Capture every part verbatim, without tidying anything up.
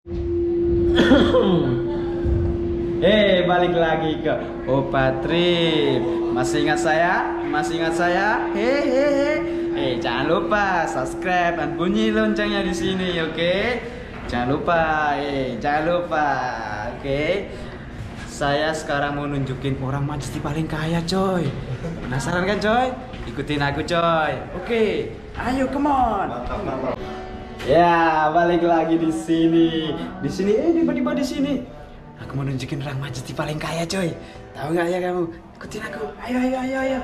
Eh, balik lagi ke Opa Trip. Masih ingat saya? Masih ingat saya? Hehehe. Eh, jangan lupa subscribe dan bunyi loncengnya di sini, oke? Jangan lupa, eh, jangan lupa, oke? Saya sekarang mau nunjukin orang Majesty paling kaya, coy. Penasaran kan, coy? Ikutin aku, coy. Oke, ayo, come on. Ya, balik lagi di sini. Di sini, eh, tiba-tiba di sini. Aku mau nunjukin orang Majesty paling kaya, coy. Tahu nggak ya kamu? Ikutin aku. Ayo, ayo, ayo, ayo.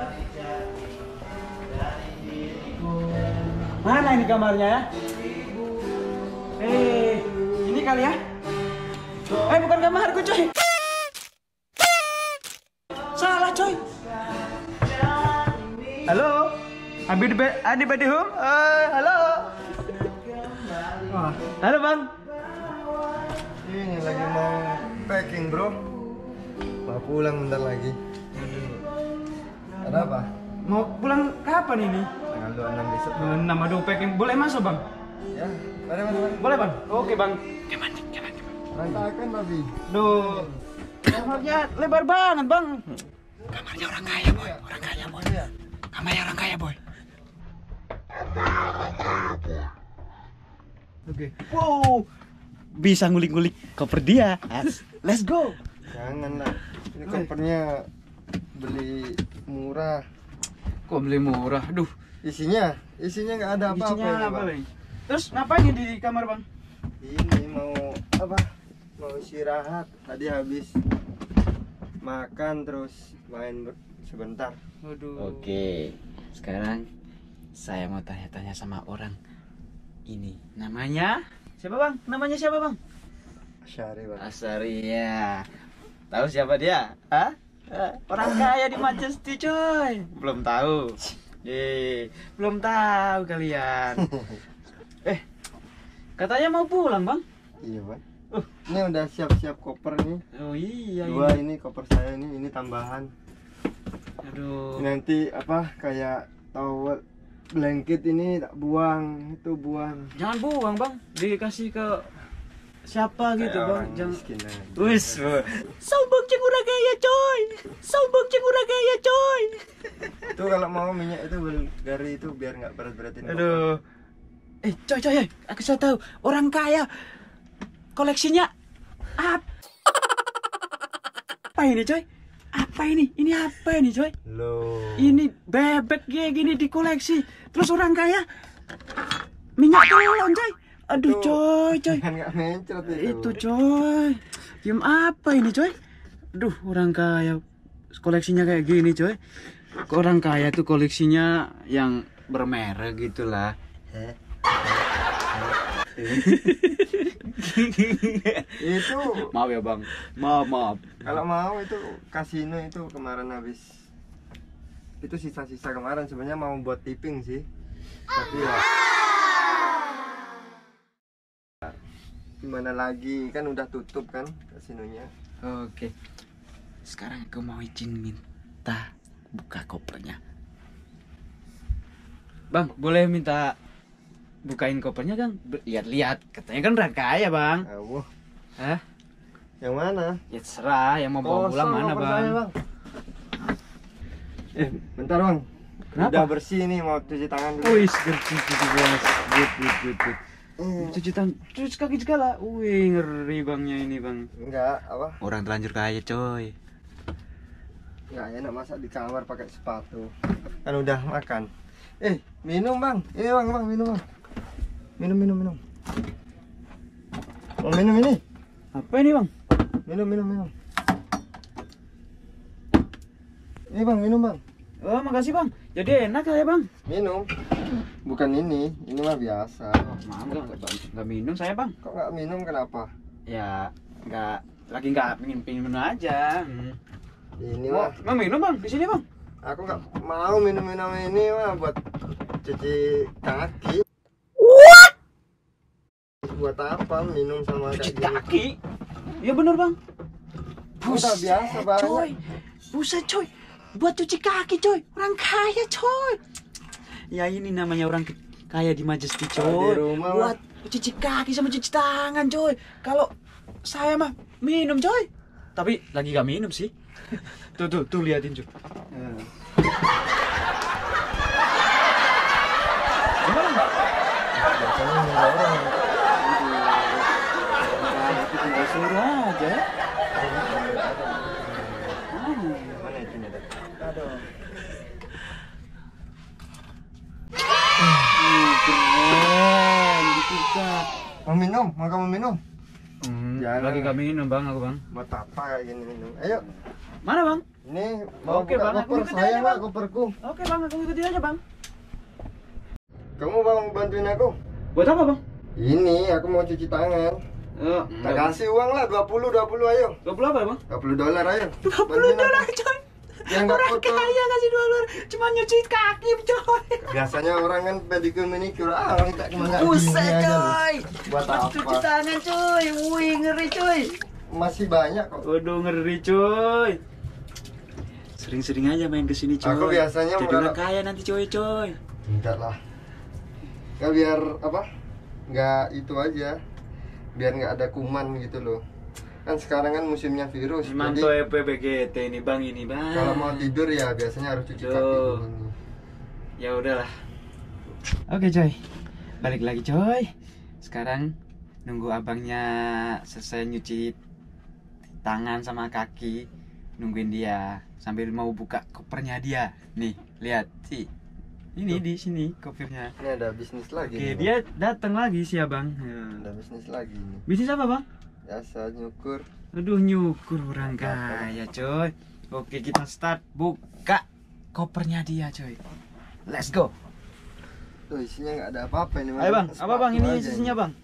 Mana ini kamarnya ya? Eh, ini kali ya? Eh, bukan kamarku, coy. Salah, coy. Halo? Abi Adi Badi Home? Uh, halo? Halo, Bang. Ini lagi mau packing, bro. Mau pulang bentar lagi. Ada apa? Mau pulang kapan ini? Tanggal dua puluh enam besok. dua puluh enam, aduh, packing. Boleh masuk, Bang? Ya, mari mari mari. Boleh, Bang? Oke, Bang. Gimana? Gimana? Rantakan, babi. Duh, kamarnya lebar banget, Bang. Kamarnya orang kaya, boy. Orang kaya, boy. Kamarnya orang kaya, boy. Oke. Wow, bisa ngulik-ngulik koper dia. Let's go. Jangan lah. Ini kopernya beli murah. Kok beli murah? Aduh. Isinya, isinya nggak ada apa-apa. Isinya ini, apa, Bang. Bang? Terus ngapain di kamar, Bang? Ini mau apa? Mau istirahat. Tadi habis makan terus main sebentar. Waduh. Oke. Sekarang saya mau tanya-tanya sama orang ini. Namanya siapa, Bang? Namanya siapa, Bang? Syari, Bang. Asari, ya. Tahu siapa dia? Hah? Eh, orang kaya di Majesty, coy. Belum tahu. Eh, belum tahu kalian. Eh, katanya mau pulang, Bang. Iya, Bang. Uh. Ini udah siap-siap koper nih. Oh iya. Dua ini. ini koper saya ini, ini tambahan. Aduh. Nanti apa kayak towel blanket ini tak buang, itu buang. Jangan buang, Bang. Dikasih ke siapa gitu, Kayak Bang. orang Jangan. miskin aja. Wis, sombong cengura gaya, coy. Sombong cengura gaya, coy. Itu kalau mau minyak itu Bulgari itu biar nggak berat-beratin. Aduh. Eh, coy, coy, coy. Aku sudah tahu. Orang kaya koleksinya apa? Apa ini, coy? Apa ini? Ini apa ini, coy? Loh. Ini bebek kayak gini dikoleksi. Terus orang kaya minyak galon, coy. Aduh, coy, coy. Kan nggak mencret itu. Itu, coy. Game apa ini, coy? Aduh, orang kaya koleksinya kayak gini, coy. Orang kaya tuh koleksinya yang bermerek gitulah. Heh. Itu Maaf ya, Bang. Maaf, maaf. kalau mau itu kasino itu kemarin habis. Itu sisa-sisa kemarin sebenarnya mau buat tipping sih. Tapi ya gimana lagi, kan udah tutup kan kasinonya. Oke. Sekarang aku mau izin minta buka kopernya. Bang, boleh minta bukain kopernya, Kang? Lihat-lihat, katanya kan orang kaya, Bang. Awuh. Hah? Yang mana? Ya terserah, yang mau bawa pulang mana, koper Bang? saya, Bang. Eh, bentar, Bang. Kenapa? Udah bersih nih, mau cuci tangan dulu. Wih, cuci cuci bos. Good, good, good, good. Eh, Cuci tangan, cuci kaki segala. Wih, ngeri Bangnya ini, Bang. enggak, apa? Orang terlanjur kaya, coy. Enggak enak masa di kamar pakai sepatu. Kan udah makan. Eh, minum, Bang. Ini, Bang, Bang, minum, Bang. Minum, minum, minum. Mau minum ini? Apa ini, Bang? Minum, minum, minum. Ini, Bang, minum, Bang. Oh, makasih, Bang. Jadi enak ya, Bang? Minum. Bukan ini, ini mah biasa. Oh, maaf, Bang. Nggak, nggak minum saya, Bang. Kok nggak minum, kenapa? Ya, nggak, lagi nggak pingin pingin minum aja. Hmm. Ini Mau, mah, mau minum, Bang? Di sini, Bang. aku nggak mau minum-minum ini mah buat cuci kaki. Buat apa minum sama Cuci kayak gini? kaki? Ya bener, Bang. Udah biasa, Bang. Coy. Buset, coy. Buat cuci kaki, coy. Orang kaya, coy. Ya ini namanya orang kaya di Majesty, Kalau coy. di rumah Buat cuci kaki sama cuci tangan coy. Kalau saya mah minum coy. Tapi lagi gak minum sih. Tuh tuh tuh liatin coy. Hmm. Gimana Mbak? Biasanya nggak orang. Tinggal suruh aja. Mana itunya dah? Aduh. Keren, dibuka. Mau minum? Mau kamu minum? Hmm, Jangan. lagi gak minum bang aku bang. Buat apa kayak gini minum? Ayo. Mana bang? Ini mau Oke, buka Bang, aku koper ikutin saya aja, Pak, Bang. koperku. Oke bang, aku ikutin aja bang. Kamu mau bantuin aku? Buat apa bang? Ini aku mau cuci tangan. Uh, Tak kasih uang lah dua puluh dua puluh ayo. dua puluh apa bang? dua puluh dolar ayo. dua puluh Bantuin dolar aku. coy. Ya nggak Orang kotor. kaya kasih dua dolar, cuma nyuci kaki coy. Biasanya orang kan pedicure manicure, ah orang tak cuma nggak Buset gini aja loh. coy. Buat Cuci apa? tangan coy. Wih ngeri coy. Masih banyak kok. Waduh ngeri coy. Sering-sering aja main kesini coy. Aku biasanya jadi kalau- orang kaya nanti coy coy. Enggak lah. Nggak biar apa? Nggak itu aja. Biar nggak ada kuman gitu loh. Kan sekarang kan musimnya virus. Manto Jadi E P B G T ini bang ini bang. kalau mau tidur ya biasanya harus cuci Tuh. kaki dulu. Ya udahlah. Oke coy, balik lagi coy. Sekarang nunggu abangnya selesai nyuci tangan sama kaki, nungguin dia sambil mau buka kopernya dia. Nih, lihat sih. Ini Tuh. di sini kopernya. Ini ada bisnis lagi. Oke, nih, dia datang lagi si abang. Bang. Ada bisnis lagi nih. Bisnis apa bang? Biasa nyukur. Aduh nyukur orang kaya coy. Oke kita start buka kopernya dia coy. Let's go. Tuh isinya nggak ada apa-apa ini. Ayo bang, apa bang ini Sepatu aja isinya bang?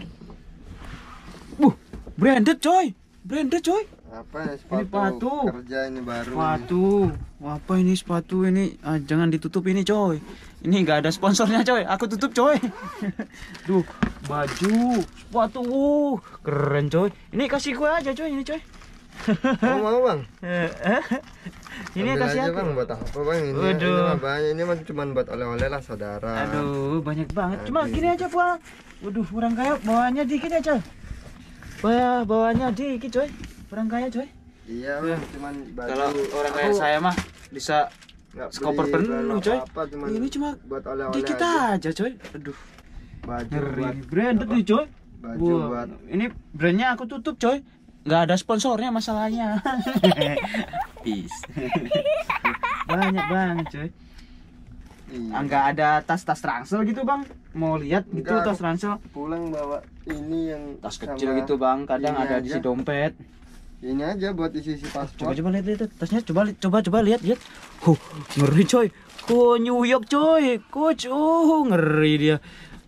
Uh, branded coy, branded coy. Apa ya sepatu? Ini sepatu. Kerja ini baru. Sepatu, apa ini sepatu ini? Ah, jangan ditutup ini coy. Ini nggak ada sponsornya coy, aku tutup coy. Duh, baju, sepatu, uh, keren coy. Ini kasih gua aja coy, ini coy. Kamu mau bang? Ini Ambil kasih aja aku. bang buat apa bang ini? Waduh. Ini mah banyak. Ini mah cuma buat oleh-oleh lah saudara. Aduh, banyak banget. Cuma Aduh. gini aja, Bang. Waduh, orang kaya bawaannya dikit aja. Wah, bawaannya dikit, coy. Orang kaya, coy. Iya bang, cuman baju. Kalau orang kaya Aku saya mah bisa nggak skoper beli penuh, berapa coy. apa, cuman Ini cuma buat oleh-oleh dikit aja. aja, coy. Aduh, Baju ngeri. buat Branded apa? nih, coy. Baju Wah, buat ini brandnya aku tutup, coy. Nggak ada sponsornya masalahnya. Peace. Banyak banget, coy. iya. Enggak ada tas-tas ransel gitu, Bang. Mau lihat gitu Enggak, tas aku- ransel. Pulang bawa ini yang Tas sama kecil gitu, Bang. Kadang ini ada di aja. si dompet. Ini aja buat isi-isi Coba paspor. coba lihat lihat tasnya, coba li- coba coba lihat lihat. Huh, ngeri coy. Oh, New York coy. Coach, oh, ngeri dia.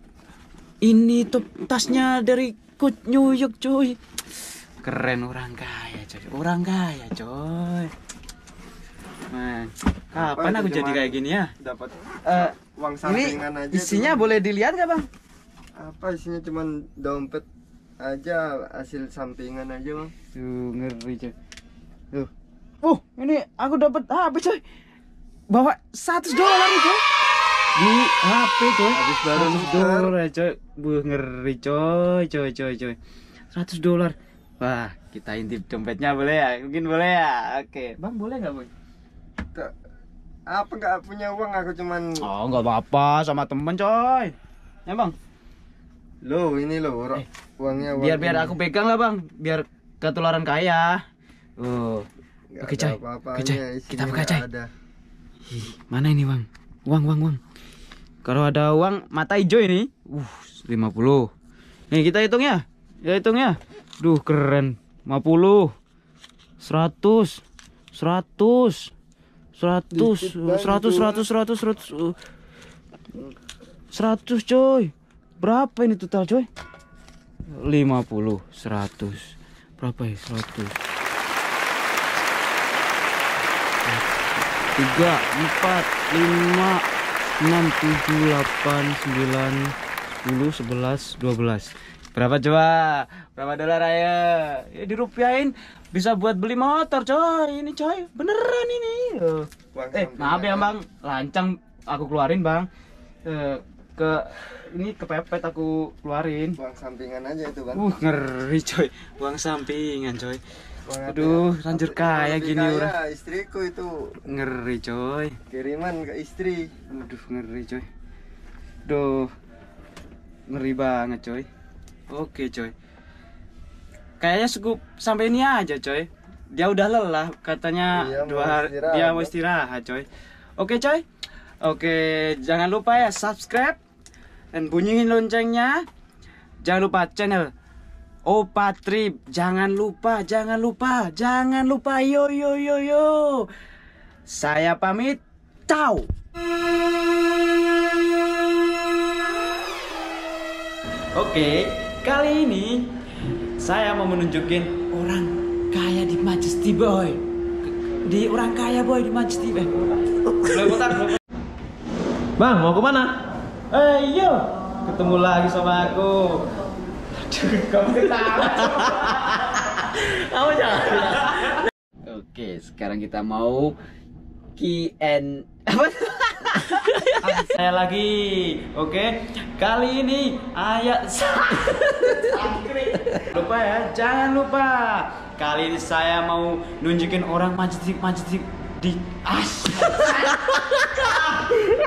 Ini tuh tasnya dari Coach New York coy. Keren orang kaya coy. Orang kaya coy. Man, Apa kapan itu aku jadi cuma- kayak gini ya? Dapat Eh, uang ini sampingan aja. isinya cuman- boleh dilihat nggak Bang? apa isinya cuman dompet aja, hasil sampingan aja bang. Tuh ngeri coy. Tuh. Uh, ini aku dapat H P coy. Bawa seratus dolar nih coy. Di H P coy. Habis baru seratus nuker. dolar coy. Buh ngeri coy, coy coy coy. seratus dolar. Wah, kita intip dompetnya boleh ya? Mungkin boleh ya? Oke. Bang, boleh nggak, Bang? Tak- apa nggak punya uang, aku cuman Oh, nggak apa-apa, sama temen coy. Ya, Bang. lo ini lo orang Eh, uangnya uang Biar biar ini. aku pegang lah, Bang. Biar ketularan kaya. Oh. Nggak Oke, ada coy. apa-apanya, Oke, coy. isinya Kita buka, nggak coy. ada. Ih, mana ini Bang? Uang, uang, uang. Kalau ada uang mata hijau ini, uh, lima puluh. Nih kita hitung ya. Ya hitung ya. Duh, keren. lima puluh. seratus. seratus. seratus. Dikit, Bang, seratus, itu. seratus, seratus, seratus. Uh. seratus, coy. Berapa ini total, coy? lima puluh, seratus. Berapa ya? seratus. tiga, empat, lima, enam, tujuh, delapan, sembilan, sepuluh, sebelas, dua belas. Berapa coba? Berapa dolar ayo? Ya dirupiahin bisa buat beli motor coy. Ini coy, beneran ini. Uang Eh, sampingan. maaf ya bang, lancang aku keluarin bang. Eh, ke ini kepepet aku keluarin. Uang sampingan aja itu, Bang. Uh, ngeri coy. Uang sampingan coy. Uang Aduh, hati- lanjut hati- kaya lebih gini kaya orang. istriku itu. Ngeri coy. Kiriman ke istri. Aduh, ngeri coy. Duh. Ngeri banget coy. Oke coy. Kayaknya cukup sampai ini aja coy. Dia udah lelah katanya Iya, dua mau hari istirahat, dia Bang. mau istirahat coy. Oke coy. Oke, jangan lupa ya subscribe dan bunyiin loncengnya. Jangan lupa channel Opa Trip. Jangan lupa, jangan lupa, jangan lupa. Yo yo yo yo. Saya pamit. Ciao. Oke, kali ini saya mau menunjukin orang kaya di Majesty Boy. Di orang kaya boy di Majesty Boy. Belum kotak, belum. Bang, mau kemana? Eh, yo, ketemu lagi sama aku. Aduh, kamu ketawa. Kamu jangan. Oke, sekarang kita mau Q and apa? Saya lagi. Oke, kali ini ayat lupa ya, jangan lupa. Kali ini saya mau nunjukin orang majestic majestic di as.